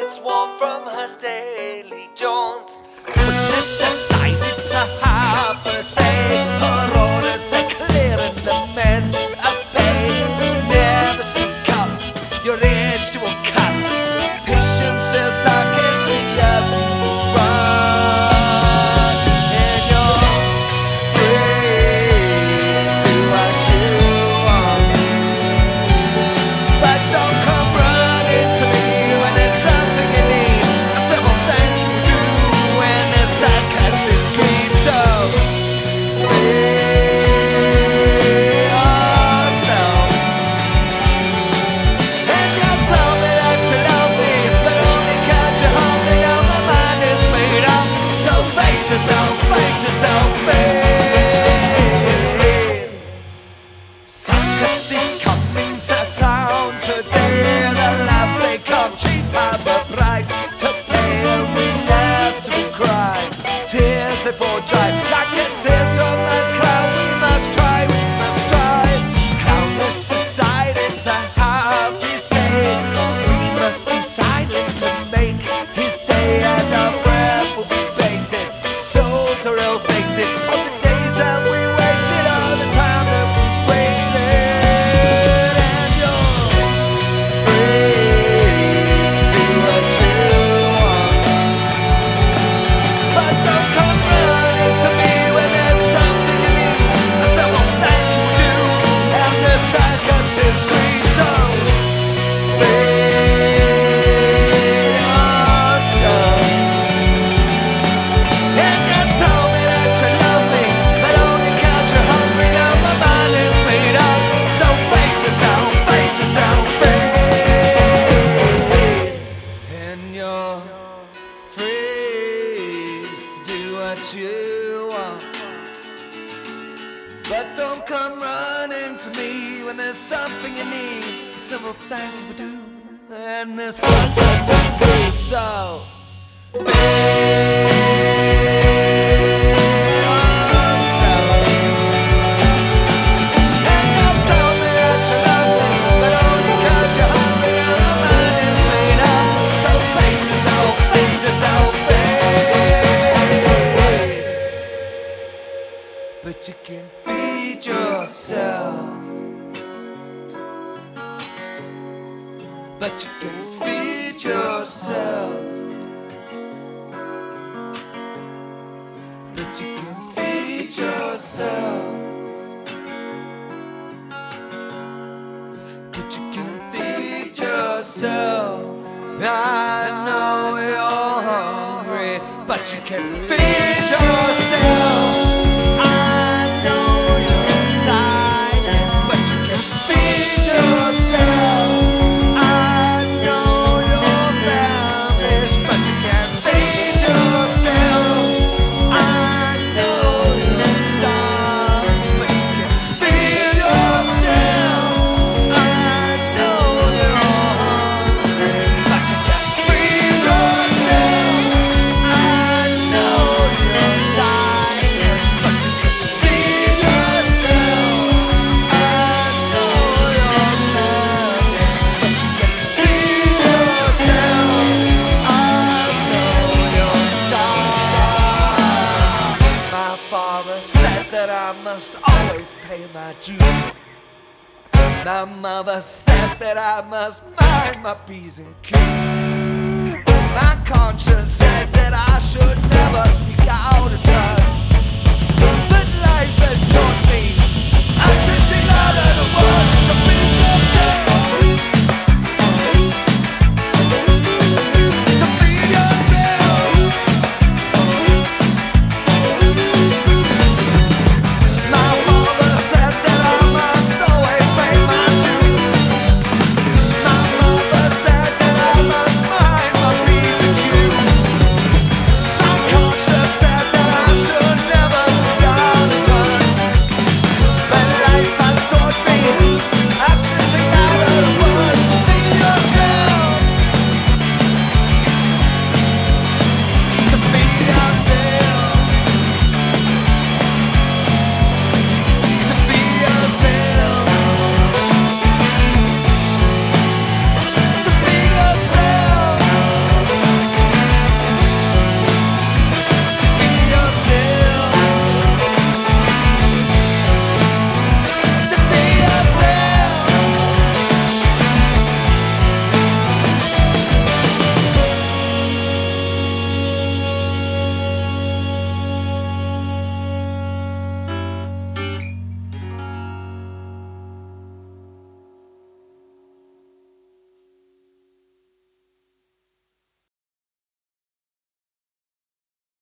gets warm from her daily jaunts. Goodness decided to have a say. Her orders are clear and the men obey. Never speak up, your age to a cut. Patience is our kids in every run. And you're free to do what you want. But don't come running to me when there's something you need. A simple thing you do when the circus is clean. So be yourself. And you told me that you love me, but only 'cause you're hungry. Now my mind is made up. So face yourself, babe. Circus is coming to town today. The laughs they come cheap, have a price to pay, and we have to cry. Tears they fall dry like the tears from the cloud. We must try, we must try. Countless decided to have his say. We must be silent to make his day, and our breath will be baited. Souls are ill-fated of the days that we wasted, all the time that we waited. And you're free to do what you want. But don't come running to me when there's something you need. I said, well, thank you, do. And the circus is green, so be yourself. And you told me that you love me, but only 'cause you're hungry. Now my mind is made up. So fade yourself, babe. And you're free to do what you want. But don't come running to me when there's something you need. A simple thank you would do. And the circus is good, so be yourself. And you told me that you love me, but only 'cause you're hungry. Now my mind is made up. So fade yourself, babe. But you can feed yourself. But you can feed yourself. But you can feed yourself. But you can feed yourself. I know you're hungry, but you can feed yourself. I know you're tired, but you can feed yourself. I know you're famished, but you can feed yourself. I know you're starved, but you can feed yourself. I know you're hungry, but you can feed yourself. I know you're tired, but you can feed yourself. I know you're famished, but you can feed yourself. I know you're starved. My father said that I must always pay my dues. My mother said that I must mind my P's and Q's. My conscience said